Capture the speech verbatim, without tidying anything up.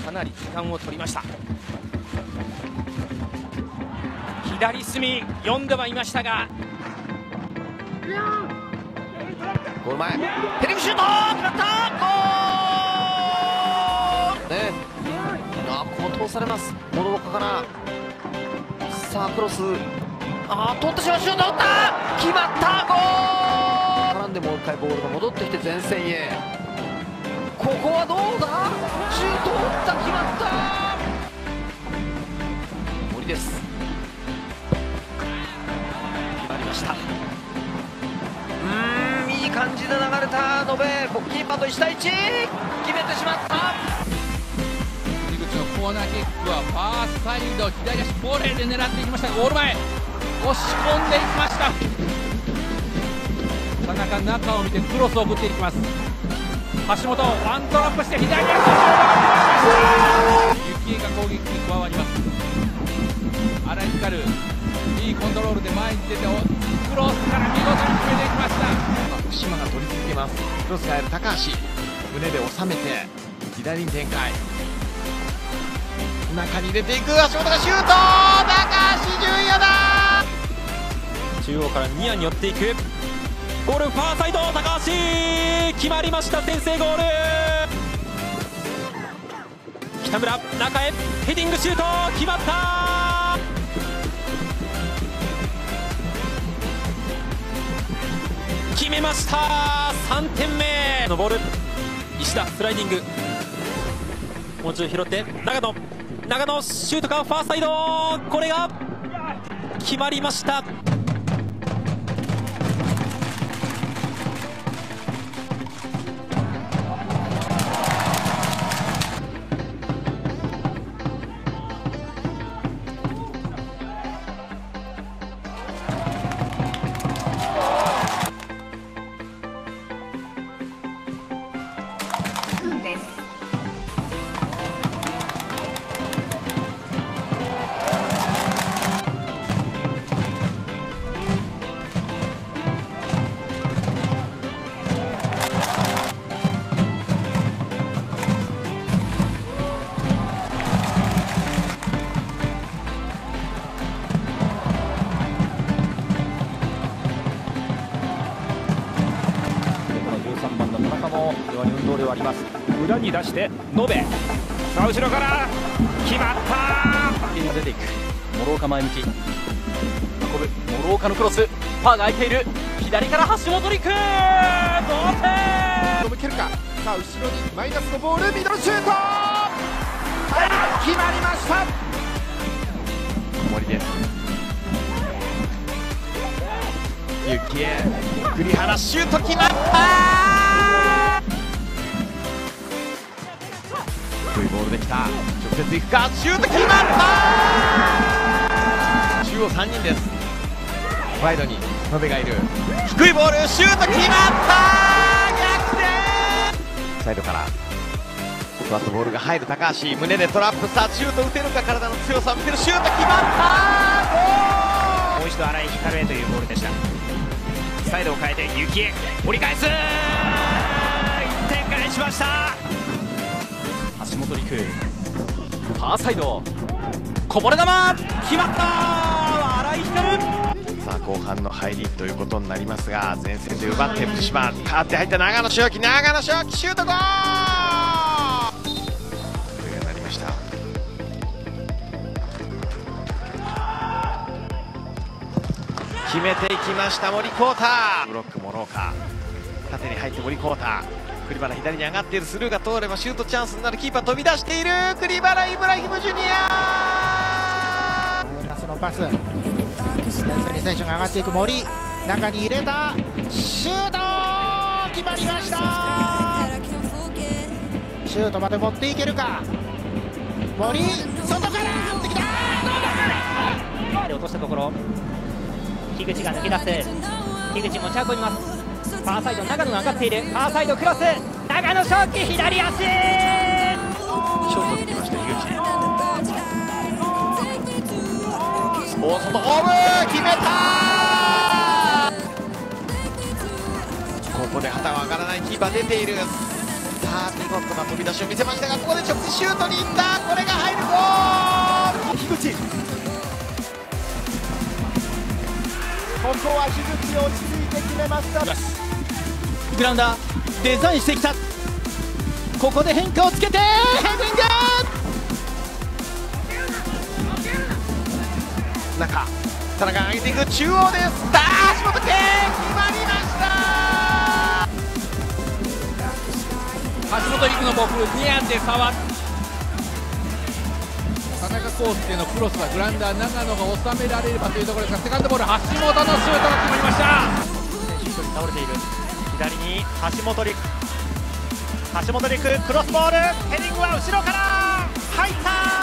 かなり時間を取りました。左隅読んではいましたが、 ゴール前ヘディングシュート決まったゴールね。あここ通されます。モロッコからさあクロス、あー取ってしまう、シュート打った決まったゴール絡んでもう一回ボールが戻ってきて前線へ。ここはどうだ、シュート打った決まった森です。決まりました。うんいい感じで流れた延べキーパーといち対いち決めてしまった。 井口のコーナーキックはファーサイド左足ボレーで狙っていきましたが、ゴール前押し込んでいきました。田中中を見てクロスを送っていきます。橋本ワントラップして左足のシュートが決まりました。幸恵が攻撃に加わります。新井光いいコントロールで前に出てクロスから見事に決めていきました。 福島が取り続けます。クロスが入る高橋、胸で収めて左に展開、中に入れていく、橋本がシュート、高橋純也だ。 中央からニアに寄っていく、ゴールファーサイド、高橋決まりました。先制ゴール。北村中へヘディングシュート決まった。決めました。さんてんめのボール、石田スライディング、もう一度拾って長野長野シュートかファーサイド、これが決まりました。 非常に運動量あります。裏に出して延べ、さあ後ろから決まった。 出ていく諸岡前向き運ぶ諸岡のクロス、ファーが空いている左から橋本陸同点。 抜けるか。さあ後ろにマイナスのボール、ミドルシュート、はい、決まりました。 森です。幸恵栗原シュート決まった。低いボールできた、直接いくか、シュート決まった。中央さんにんです。ワイドに延べがいる、低いボール、シュート決まった。逆転。サイドからふわっとボールが入る高橋、胸でトラップ、さあシュート打てるか、体の強さを見せる、シュート決まった。ゴール。 もう一度新井光へというボールでした。サイドを変えて幸恵折り返す、いってん返しました。 橋本陸ファーサイドこぼれ球決まった。新井光、 さあ後半の入りということになりますが、前線で奪って福島、代わって入った長野翔輝、長野翔輝シュートゴール。プレーがなりました。決めていきました森煌太。ブロック諸岡、縦に入って森煌太、栗原左に上がっている、スルーが通ればシュートチャンスになる、キーパー飛び出している、栗原イブラヒムジュニア。 そのパス、前線に選手が上がっていく、森中に入れた、シュート決まりました。シュートまで持っていけるか、森外から打ってきた、 落としたところ、樋口が抜け出す、樋口持ち運びます。ファーサイド長野が上がっている、ファーサイドクロス、長野翔輝左足、ショートできました樋口、大外ホーム決めた。ここで旗は上がらない、キーパー出ている。さあ見事な飛び出しを見せましたが、ここで直接シュートに行った。これが入るゴール。樋口、ここは樋口落ち着いて決めました。 グラウンダーデザインしてきた。ここで変化をつけてヘディング。 中、田中が上げていく。中央です。さあ足元系決まりました。 橋本陸のボールニアで触っ田中康介のクロスはグラウンダー長野が収められればというところですが、セカンドボール橋本のシュートが決まりました。 シュートに倒れている。左に橋本陸、橋本陸クロスボール、ヘディングは後ろから入った。